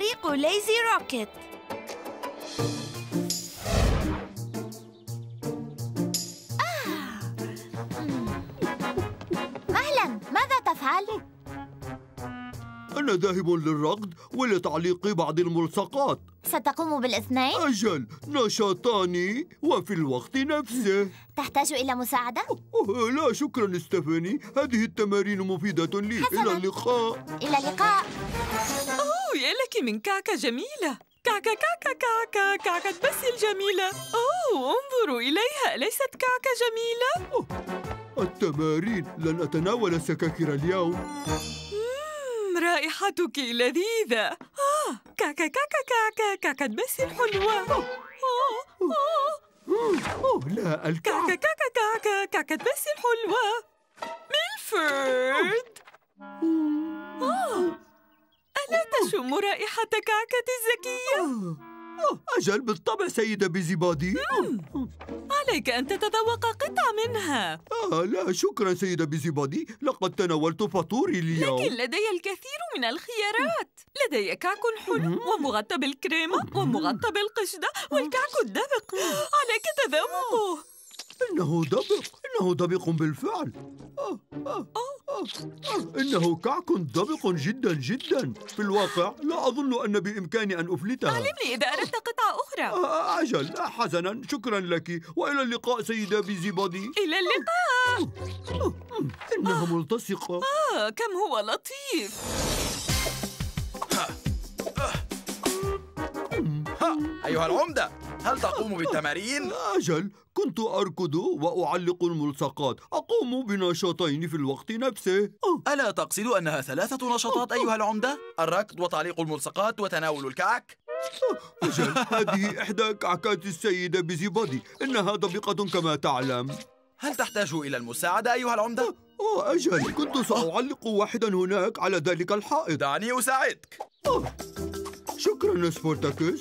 طريق ليزي روكيت. مهلا، ماذا تفعل؟ أنا ذاهب للركض ولتعليق بعض الملصقات. ستقوم بالاثنين؟ أجل، نشاطان وفي الوقت نفسه. تحتاج إلى مساعدة؟ لا شكرا ستيفاني، هذه التمارين مفيدة لي. حسناً. إلى اللقاء. إلى اللقاء. أوه، يا لك من كعكة جميلة. كعكة كعكة كعكة كعكة بسي الجميلة. أوه، انظروا إليها، أليست كعكة جميلة؟ التمارين، لن أتناول سكاكر اليوم. رائحتك لذيذة. كعكة كعكة كعكة كعكة بسي الحلوة. لا، الكعك. كعكة كعكة كعكة كعكة بسي الحلوة. ميلفورد. ألا تشم رائحة كعكة الزكية؟ أجل بالطبع سيدة بيزيبادي. عليك أن تتذوق قطعة منها. لا شكرا سيدة بيزيبادي، لقد تناولت فطوري اليوم. لكن لدي الكثير من الخيارات. لدي كعك حلو ومغطى بالكريمة ومغطى بالقشدة والكعك الدبق. عليك تذوقه. إنه دبق بالفعل. إنه كعك دبق جدا جدا. في الواقع لا أظن أن بإمكاني أن أفلتها. علمني إذا أردت قطعة أخرى. أجل، حسنا، شكرا لك، وإلى اللقاء سيدة بيزيبادي. إلى اللقاء. إنها ملتصقة. كم هو لطيف. أيها العمدة، هل تقوم بالتمارين؟ أجل، كنت أركض وأعلق الملصقات. أقوم بنشاطين في الوقت نفسه. ألا تقصد أنها 3 نشاطات أيها العمدة؟ الركض وتعليق الملصقات وتناول الكعك؟ أجل، هذه إحدى كعكات السيدة بيزيبادي، إنها دبقة كما تعلم. هل تحتاج إلى المساعدة أيها العمدة؟ أجل، كنت سأعلق واحدا هناك على ذلك الحائط. دعني أساعدك. شكرا سبورتاكوس.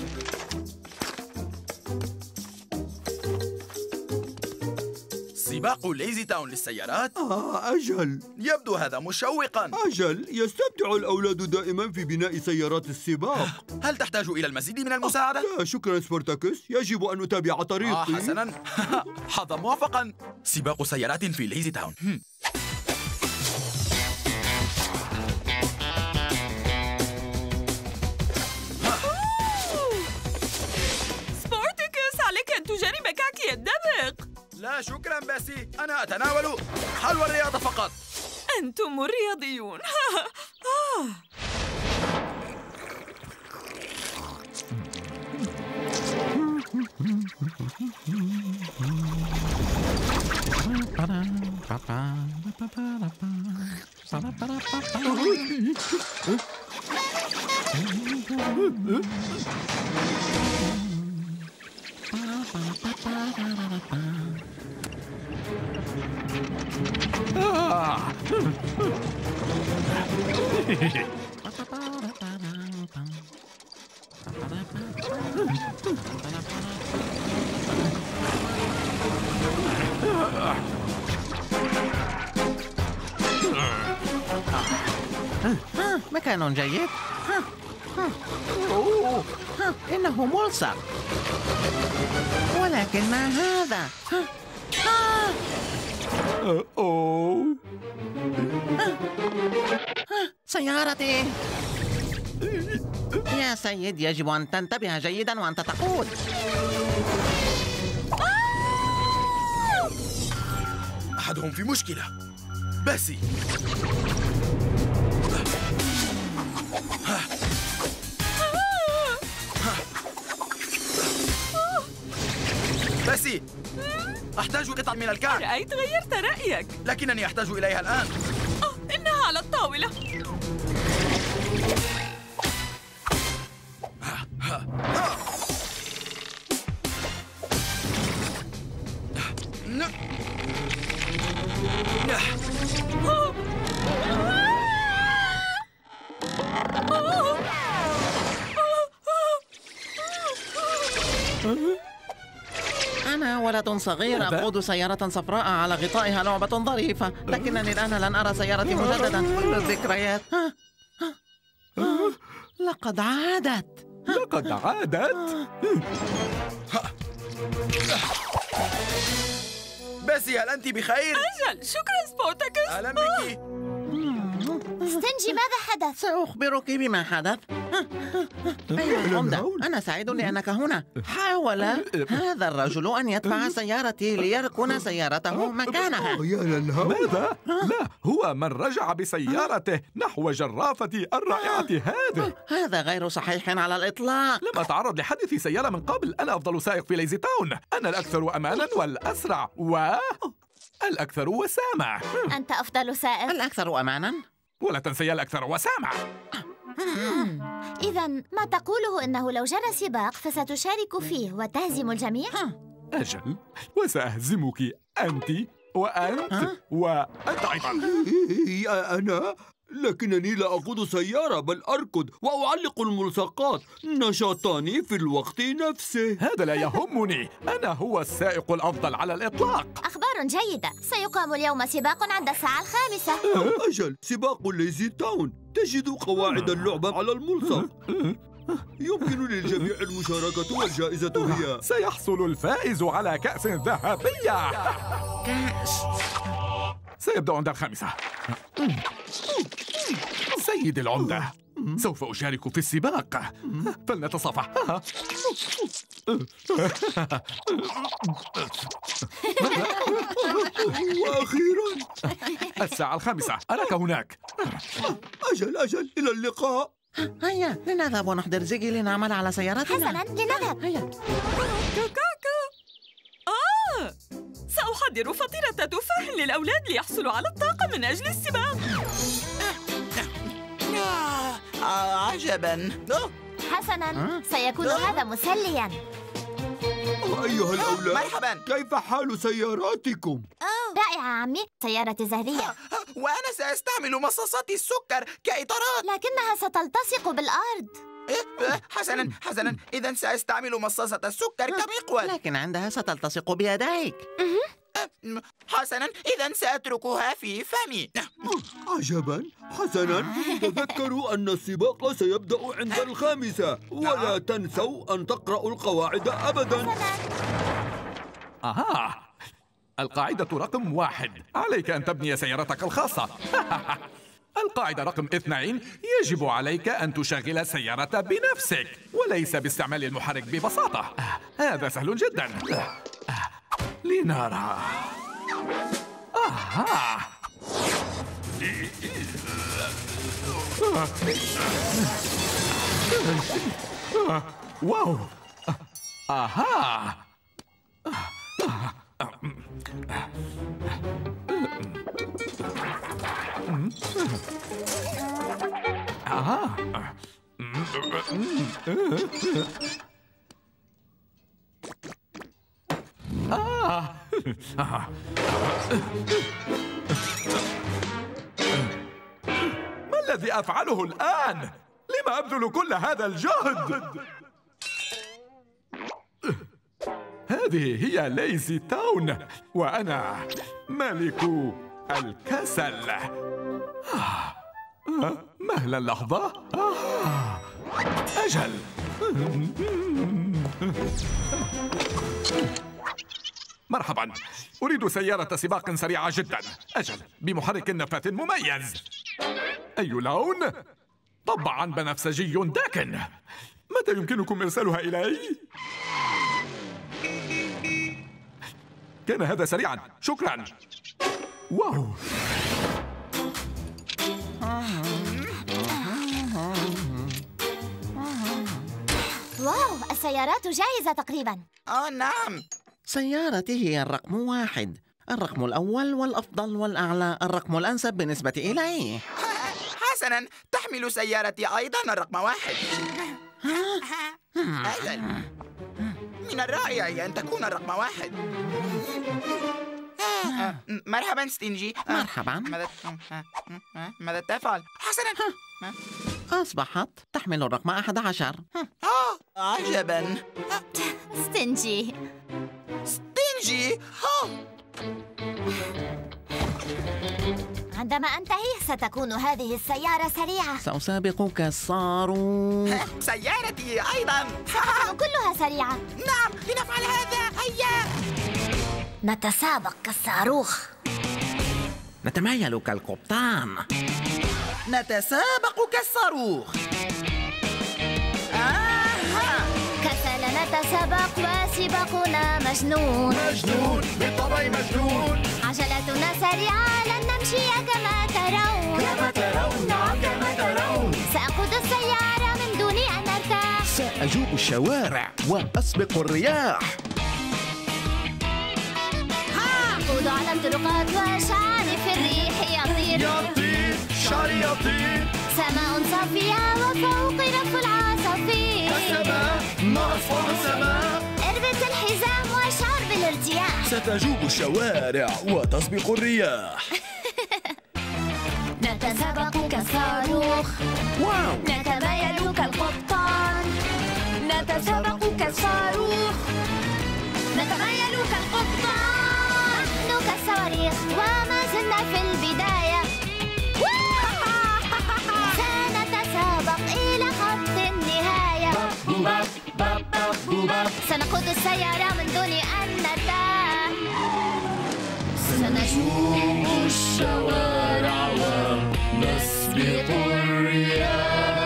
سباق ليزي تاون للسيارات؟ أجل. يبدو هذا مشوقا. أجل، يستمتع الأولاد دائما في بناء سيارات السباق. هل تحتاج إلى المزيد من المساعدة؟ لا شكرا سبورتاكوس، يجب أن أتابع طريقي. حسنا. حظا موفقا. سباق سيارات في ليزي تاون. سبورتيكوس، عليك أن تجرب كعكي الدبق. لا شكرا باسي، أنا أتناول حلوى الرياضة فقط. أنتم الرياضيون. مكان جيد. إنه ملصق، ولكن ما هذا؟ سيارتي. يا سيد، يجب أن تنتبه جيدا وأنت تقود. أحدهم في مشكلة. باسي. باسي، أحتاج قطعة من الكعك. رأيت غيرت رأيك. لكنني أحتاج إليها الآن. إنها على الطاولة. أنا ولد صغير أقود سيارة صفراء على غطائها لعبة ظريفة، لكنني الآن لن أرى سيارتي مجددا. كل الذكريات. لقد عادت. لقد عادت؟ بيسي، هل أنت بخير؟ أجل، شكرا سبوتاكس. أهلا بك. ستنجي، ماذا حدث؟ سأخبرك بما حدث. أيها العمدة، أنا سعيد لأنك هنا. حاول هذا الرجل أن يدفع سيارتي ليركن سيارته مكانها. يا للهول. ماذا؟ لا، هو من رجع بسيارته نحو جرافة الرائعة هذه. هذا غير صحيح على الإطلاق. لم أتعرض لحادث سيارة من قبل. أنا أفضل سائق في ليزي تاون. أنا الأكثر أماناً والأسرع والأكثر وسامة. أنت أفضل سائق. الأكثر أماناً. ولا تنسي الأكثر وسامة. إذا ما تقوله أنه لو جرى سباق فستشارك فيه وتهزم الجميع؟ أجل، وسأهزمك أنت وأنت وأنت أيضاً. أنا؟ لكنني لا أقود سيارة بل أركض وأعلق الملصقات، نشاطاني في الوقت نفسه. هذا لا يهمني، أنا هو السائق الأفضل على الإطلاق. أخبار جيدة، سيقام اليوم سباق عند الساعة 5. أجل، سباق ليزي تاون. تجد قواعد اللعبة على الملصق. يمكن للجميع المشاركة والجائزة هي سيحصل الفائز على كأس ذهبية. كأس. سيبدأ عند 5. سيدي العمدة، سوف أشارك في السباق، فلنتصافح. وأخيراً الساعة 5 أراك هناك. أجل، إلى اللقاء. هيا لنذهب ونحضر زيجي لنعمل على سيارتنا. حسناً، لنذهب. هيا. كاكا. سأحضر فطيرة تفاح للأولاد ليحصلوا على الطاقة من أجل السباق. عجباً. حسناً، سيكون هذا مسلياً. أيها الأولاد، مرحباً. كيف حال سياراتكم؟ رائعة عمي، سيارتي زهرية. وأنا سأستعمل مصاصات السكر كإطارات. لكنها ستلتصق بالأرض. حسناً، إذن سأستعمل مصاصة السكر كمقود. لكن عندها ستلتصق بيديك. حسناً، إذن سأتركها في فمي. عجباً. حسناً، تذكروا أن السباق سيبدأ عند 5، ولا تنسوا أن تقرأوا القواعد أبداً. القاعدة رقم 1: عليك أن تبني سيارتك الخاصة. القاعدة رقم 2: يجب عليك أن تشغل السيارة بنفسك وليس باستعمال المحرك ببساطة. هذا سهل جدا. لنرى. واو. ما الذي أفعله الآن؟ لما أبذل كل هذا الجهد؟ هذه هي ليزي تاون، وأنا ملك الكسل. مهلا لحظة. أجل. مرحبا، أريد سيارة سباق سريعة جدا. أجل، بمحرك نفاث مميز. أي لون؟ طبعا بنفسجي داكن. متى يمكنكم إرسالها إلي؟ كان هذا سريعا، شكرا. واو. واو، السيارات جاهزة تقريباً. نعم. سيارتي هي الرقم 1، الرقم الأول والأفضل والأعلى، الرقم الأنسب بالنسبة إلي. حسناً، تحمل سيارتي أيضاً الرقم 1. أجل، من الرائع أن تكون الرقم 1. مرحباً ستينجي. مرحباً. ماذا تفعل؟ حسناً. أصبحت تحمل الرقم 11. عجباً. ستنجي. ستينجي. عندما أنتهي ستكون هذه السيارة سريعة. سأسابقك الصاروخ. سيارتي أيضا. ستكون كلها سريعة. نعم، لنفعل هذا. هيا نتسابق كالصاروخ. نتمايل كالقبطان. نتسابق كالصاروخ. كسل نتسابق وسباقنا مجنون. مجنون، بالطبع مجنون. عجلتنا سريعة لن نمشي كما ترون. كما ترون، نعم كما ترون. سأقود السيارة من دون أن أرتاح. سأجوب الشوارع وأسبق الرياح. أقود على الطرقات وشعري في الريح يطير. يطير، شعري يطير. سماء صافية وفوق رف العصافير. السماء، ما أصفى السماء. اربط الحزام واشعر بالارتياح. ستجوب الشوارع وتسبق الرياح. نتسابق كالصاروخ. واو. نتمايل كالقبطان. نتسابق كالصاروخ. نتمايل كالقبطان. نحن كالصواريخ وما زلنا في البداية. سنتسابق إلى خط النهاية. سنقود السيارة من دون أن نرتاح. سنشوف الشوارع ونسبق الرياح.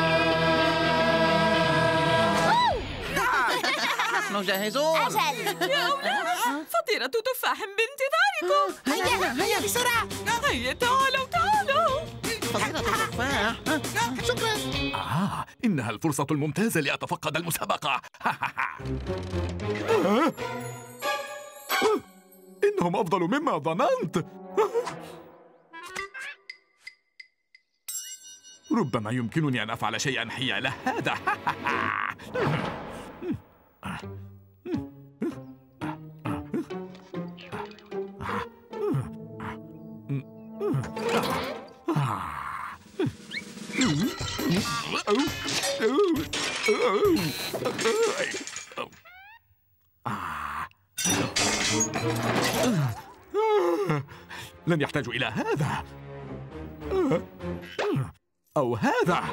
نحن جاهزون. أجل. يا أولاد، فطيرة تفاح بانتظاركم. هيا بسرعة. هيا تعالوا تعالوا. فطيرة تفاح. شكرا. إنها الفرصة الممتازة لأتفقد المسابقة. إنهم أفضل مما ظننت. ربما يمكنني أن أفعل شيئا حيال هذا. لن يحتاجوا إلى هذا أو هذا.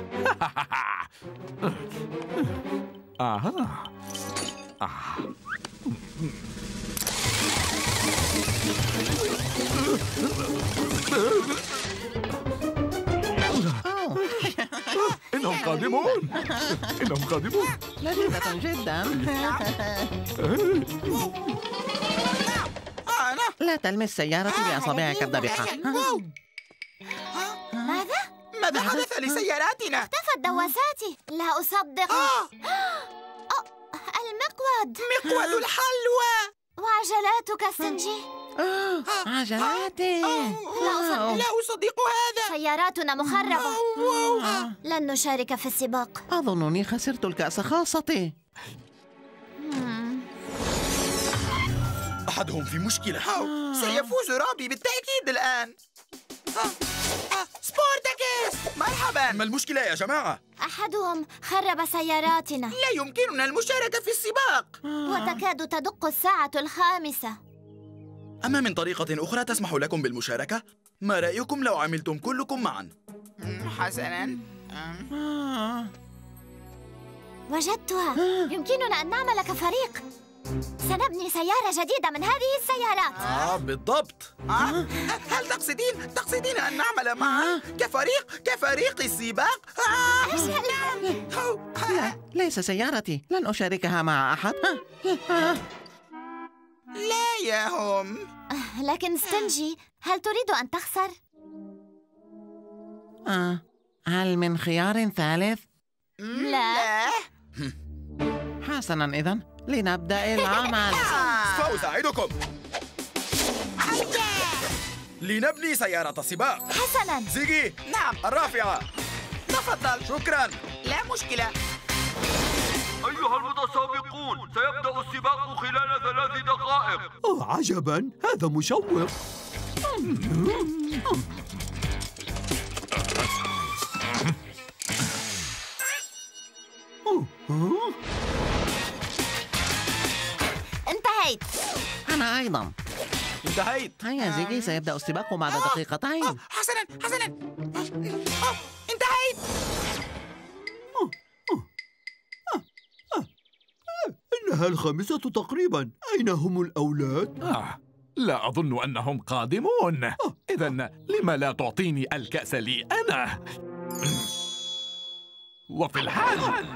إنهم قادمون. إنهم قادمون. لذيذة جدا. لا تلمس سيارتي بأصابعك الدبقة. ماذا حدث لسياراتنا؟ اختفت دواساتي. لا أصدق. المقود. مقود الحلوى. وعجلاتك سنجي. عجلاتي. لا أصدق هذا. سياراتنا مخربة. لن نشارك في السباق. أظنني خسرت الكأس خاصتي. أحدهم في مشكلة. سيفوز روبي بالتأكيد الآن. سبورتاكس، مرحبا. ما المشكلة يا جماعة؟ أحدهم خرب سياراتنا. لا يمكننا المشاركة في السباق. وتكاد تدق الساعة 5. أما من طريقة أخرى تسمح لكم بالمشاركة؟ ما رأيكم لو عملتم كلكم معا؟ حسناً. وجدتها. يمكننا أن نعمل كفريق. سنبني سيارة جديدة من هذه السيارات. بالضبط. هل تقصدين أن نعمل معا كفريق السباق؟ لا، ليس سيارتي. لن أشاركها مع أحد. لا يا هم. لكن ستنجي، هل تريد أن تخسر؟ هل من خيار ثالث؟ لا. حسناً، إذن لنبدأ العمل. سأساعدكم. لنبني سيارة سباق. حسناً. زيجي. نعم. الرافعة. تفضل. شكراً. لا مشكلة. أيها المتسابقون، سيبدأ السباق خلال 3 دقائق. عجباً، هذا مشوق. انتهيت. أنا أيضاً. انتهيت. هيا زيجي، سيبدأ السباق بعد دقيقتين. حسنا. انتهيت. إنها الخامسة تقريبا. أين هم الأولاد؟ لا أظن أنهم قادمون. إذن لما لا تعطيني الكأس لي أنا؟ وفي الحال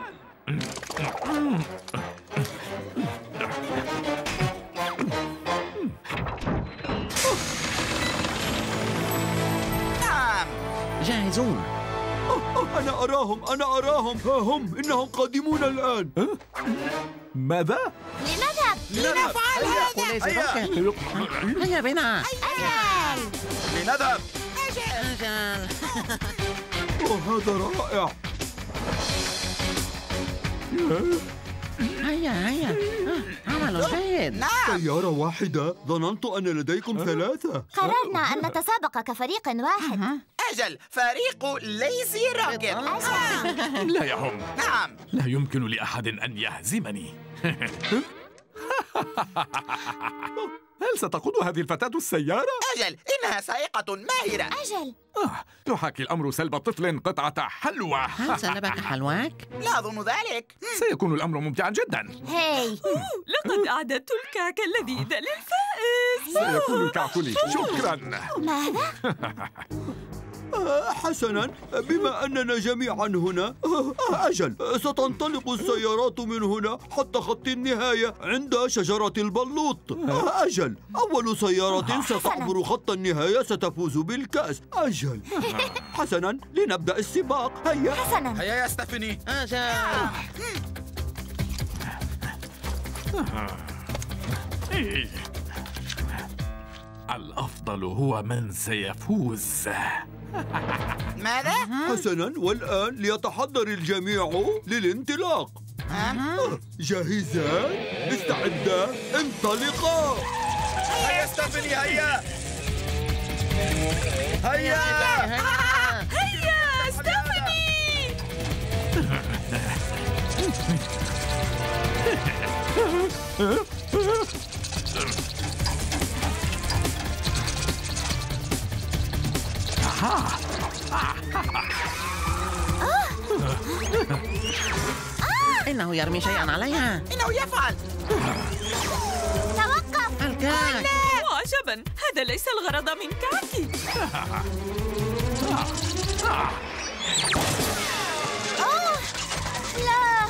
نعم. جاهزون. أنا أراهم ها هم، إنهم قادمون الآن. ماذا؟ لنفعل هذا. هيا بنا. أجل. لنذهب. أجل. هذا رائع. هيا. عمل جيد. سيارة واحدة؟ ظننت أن لديكم ثلاثة. قررنا أن نتسابق كفريق واحد. أجل، فريق ليزي روكيت. لا يهم. نعم. لا يمكن لأحد أن يهزمني. هل ستقود هذه الفتاة السيارة؟ أجل، إنها سائقة ماهرة. أجل. يحاكي الأمر سلب طفل قطعة حلوى. هل سلبك حلواك؟ لا أظن ذلك. سيكون الأمر ممتعا جدا. هاي. لقد أعددت الكعك اللذيذ للفائز. سيكون الكعك لي. شكرا. ماذا؟ حسنا، بما أننا جميعا هنا، أجل، ستنطلق السيارات من هنا حتى خط النهاية عند شجرة البلوط. أجل، أول سيارة ستعبر خط النهاية ستفوز بالكأس. أجل. حسنا، لنبدأ السباق. هيا. حسنا. هيا يا ستيفاني. أجل. الأفضل هو من سيفوز. ماذا؟ حسنا، والآن ليتحضر الجميع للانطلاق. جاهزان؟ استعدا؟ انطلقا! هيا ستيفاني، هيا. هيا ستيفاني. إنه يرمي شيئا عليها. إنه يفعل. توقف. الكعك. وعجبا، هذا ليس الغرض من كعكي. لا.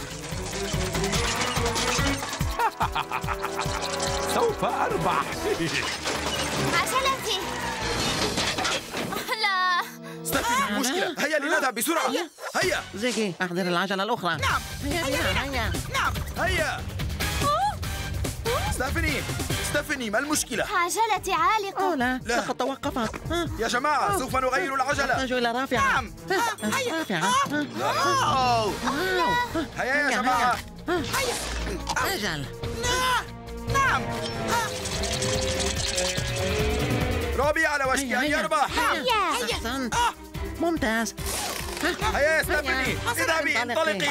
سوف أربح. عجلتي. لا. ستيفاني، مشكلة. هيا لنذهب بسرعة. هيا. زيجي، أحضر العجلة الأخرى. نعم. هيا. نعم. هيا. ستيفاني، ما المشكلة؟ عجلتي عالقة. لا، لا. لقد توقفت. يا جماعة، سوف نغير العجلة. أحتاج إلى رافعة. نعم. رافعة. أوه. هيا يا جماعة. أجل. نعم. روبي على وشك أن يربح. هيا. أحسنت. ممتاز. هيا يا ستيفاني، اذهبي، انطلقي.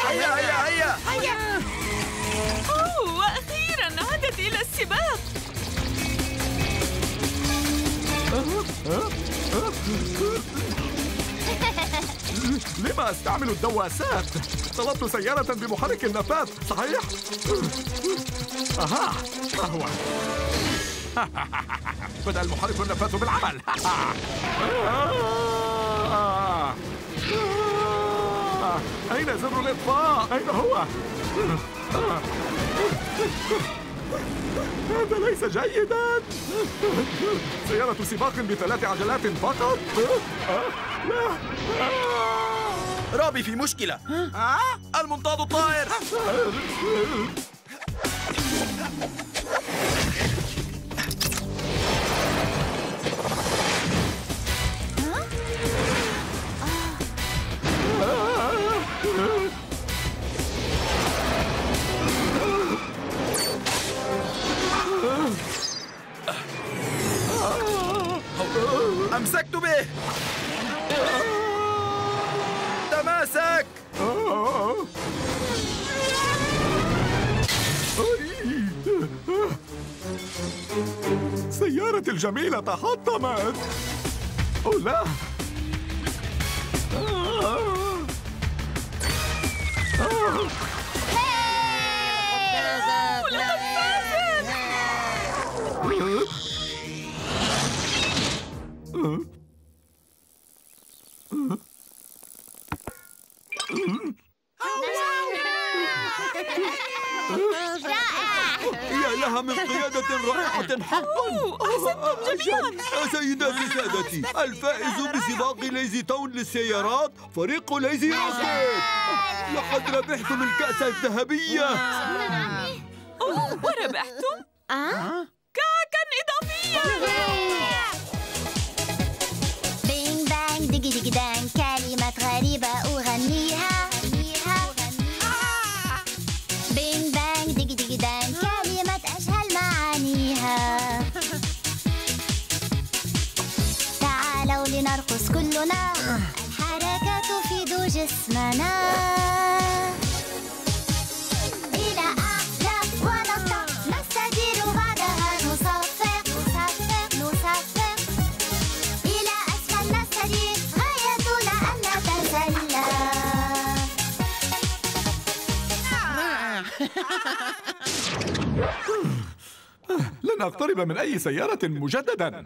هيا. وأخيرا عادت إلى السباق. لما أستعمل الدواسات؟ طلبت سيارة بمحرك النفاث، صحيح؟ أها، ما هو؟ بدأ المحرك النفاث بالعمل. أين زر الإطفاء؟ أين هو؟ هذا ليس جيدا. سيارة سباق ب3 عجلات فقط. لا. روبي في مشكلة. المنطاد الطائر. أمسكت به. تماسك. سيارتي الجميلة تحطمت. أوه لا. يا لها من قيادة رائعة حقا. أحسنتم جميعا. سيداتي سادتي، الفائز بسباق ليزي تاون للسيارات فريق ليزي روكيت. لقد ربحتم الكأس الذهبية. وربحتم كعكا إضافية. بينج بانج ديجي ديجي دانج، كلمات غريبة أغنيها. بينج بانج ديجي ديجي دانج، كلمات أجهل معانيها. تعالوا لنرقص كلنا، الحركة تفيد جسمنا. إلى أعلى ونطلع، نستدير بعدها نصفق نصفق نصفق. إلى أسفل نستدير، غايتنا أن نتسلى. لن أقترب من أي سيارة مجددا.